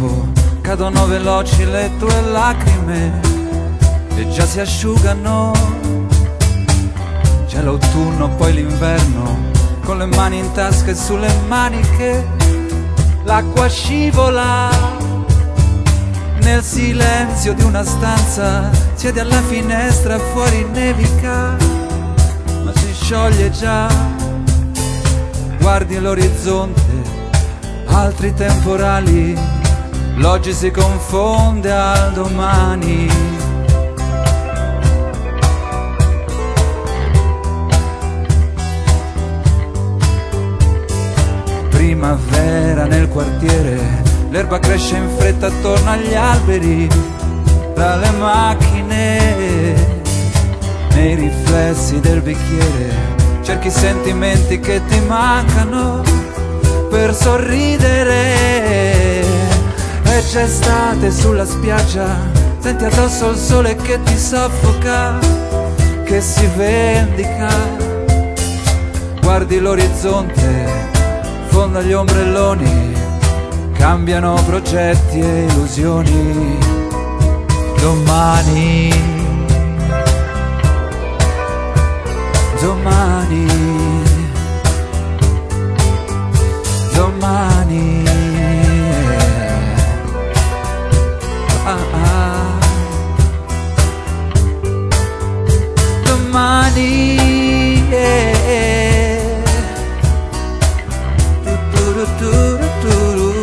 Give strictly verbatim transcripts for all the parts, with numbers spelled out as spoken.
tempo cadono veloci le tue lacrime e già si asciugano. C'è l'autunno, poi l'inverno, con le mani in tasca e sulle maniche l'acqua scivola. Nel silenzio di una stanza siedi alla finestra, fuori nevica ma si scioglie già. Guardi l'orizzonte, altri temporali, l'oggi si confonde al domani. Primavera nel quartiere, l'erba cresce in fretta attorno agli alberi, tra le macchine, nei riflessi del bicchiere cerchi sentimenti che ti mancano per sorridere. E c'è estate sulla spiaggia, senti addosso il sole che ti soffoca, che si vendica. Guardi l'orizzonte, fondo agli ombrelloni, cambiano progetti e illusioni. Domani, domani, domani, ah, ah. Domani, eh. Tu, tu, tu, tu, tu.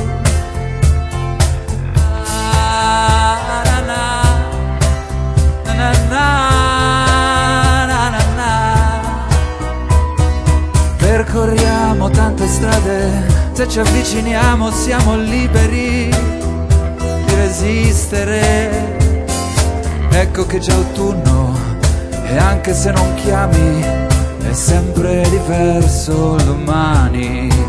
Ah, na, na, na, na. Percorriamo tante strade, se ci avviciniamo siamo liberi di resistere. Ecco che già autunno, e anche se non chiami è sempre diverso il domani.